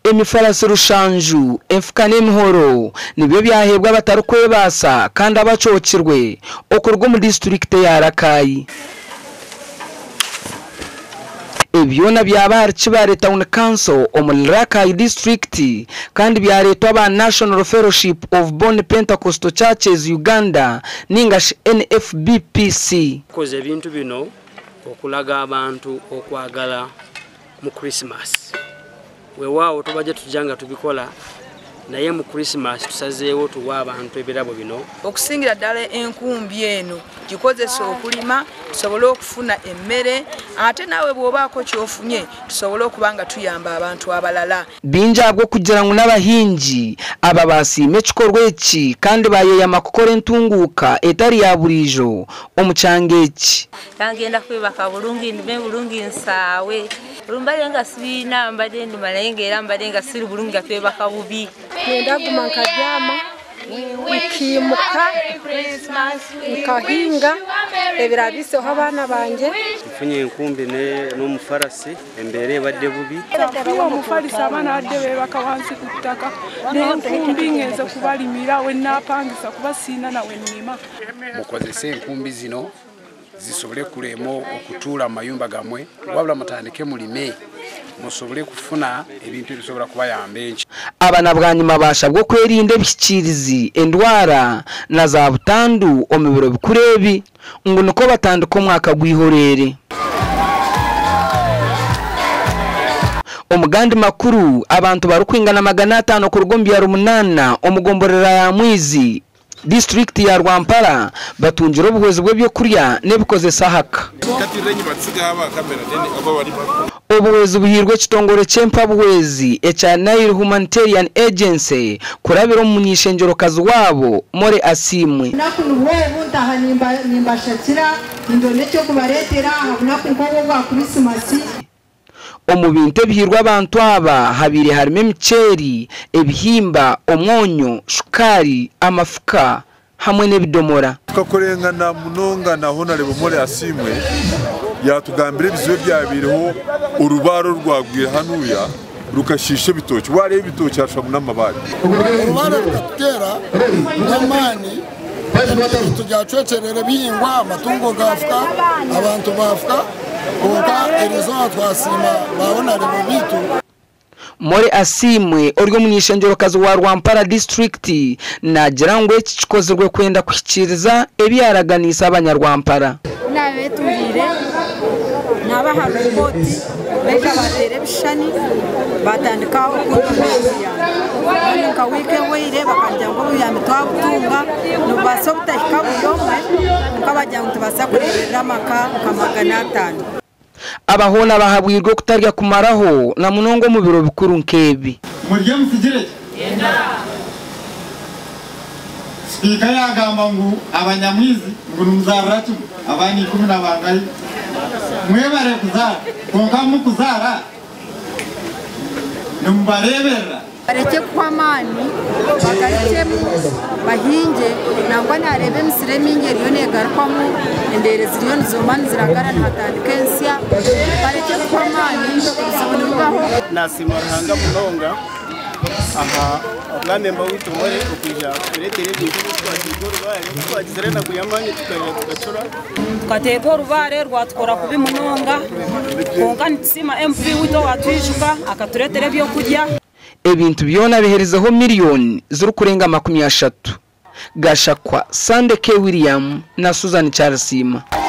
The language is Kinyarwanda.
emifarasi rushanju enfuka n'emihoro nibyo byahebwa batarukwebasa kandi abacokirwe okurwa mu district ya Rakai. Ebyona byaba Kibale Town Council omu Rakai district kandi byaretwa ba National Fellowship of Born Pentecostal Churches Uganda ningashi NFBPC. Koze ebintu bino okulaga abantu okwagala mu Christmas. Weewaawo tubaje tujanga tubikola naye mu Christmas tusazeewo tuwa abantu ebirabo bino okusingira ddala enkumbi eno gikozesa okulima tusobole okufuna emmere ate naawe bw'obaako kyofunye tusobole okubanga tuyamba abantu abalala. Binjabwo kugira ngo n'abahingi aba basiime ekikorwa eki kandi bayeyama kukora entunguuka etari ya burijo omu kyanga eki. Kangenda kwebaka bulungi bulungi nsaawe lumbalenga sibina mbadde ndimalenga era mbadde nga siri bulungi atwebaka bubi. Nenda kumanka jama ikimuka nkahinga ebirabiseho abana banje mfunye enkumbi n'omufarasi embere ebadde bubi omufarisi abana badde bebaka wansi ku ttaka n'enkumbi ngenze kubalimira we napangisa kuba siina nawe nnima. Mukozese enkumbi zino zisobole kulema okutuula amayumba gamwe wabula mutandike mulime musobole kufuna ebintu ebisobola kubayamba enki. Abana bwanyuma bashabwo kwerinda ebikirizi endwara na za butandu omu biro bikuru ebi ngo niko batandika omwaka gwihorere. Omugandi makuru abantu barukwingana 500 ku rugombi ya 8 omugomborera ya Mwizi district ya Rwampara batungira obuhwezi bw'ebyo kurya nebikozesa haka. Obuhwezi buhirwe kitongore ky'empa buhwezi echa Nile Humanitarian Agency kurabira omunyishenjero kazi wabo More Asimwe. Nakunwe buntaha nimbashakira indone cyo kubaretera nakunko bwa Christmas. Omu bintu ebihirwa abantu aba habiri harimo emiceri, ebihimba, omwonyo, shukari, amafuka hamwe n'ebidomora. Tukakorengana munonga na Honorable More Asimwe yatugambira ebizibu byabiriho urubaro rwagwira hanuya rukashisha bitoki wale ibitoki hashwa munamabari urubaro rukatera n'amani tujyacwecerera bihingwa amatungo gafuka abantu bafuka kuka erizo twasima babona rebo bitu. More Asimwe oryo munyishenjero kazi wa Rwampara district nagira ngo iki kikozerwe kwenda kwikiriza ebyaraganisa abanyarwampara. Nawe tungire naba haruboti beka batere bishani batandikaho kundomeziya nka weekend weire bakajya ngo yame twabutunga no basobta ikabuyomwe mukabajya ngo tubasakurira maka kamagana 5. Abahona bahabwirwe kutarya kumaraho na munongo mu biro bikuru nkebi. Murye musigire Spika yagamba ngo abanyamwizi ngo numuzaratu abani 10 bangayi mwebare kuzara konka mukuzara numbarebera areke kwamani bagarikemu bahinge nangwa narebe misire mingeri yone garkwamo endere ziriyo nizomani ziragara ntatandikensia bareke kwamani zibungaho nasimahanga munonga aha bwamemba witumore okujya kuretere ibintu twakigorwa twagizerena kuyamanye tukacura twateko rubare rwatwora kubi munonga konka ntsima MP wito watwishuka akaturetere byo kujya ebintu byona biherizeho miliyoni zuru kurenga 30. Gashakwa Sande K William na Susan Charles Sima.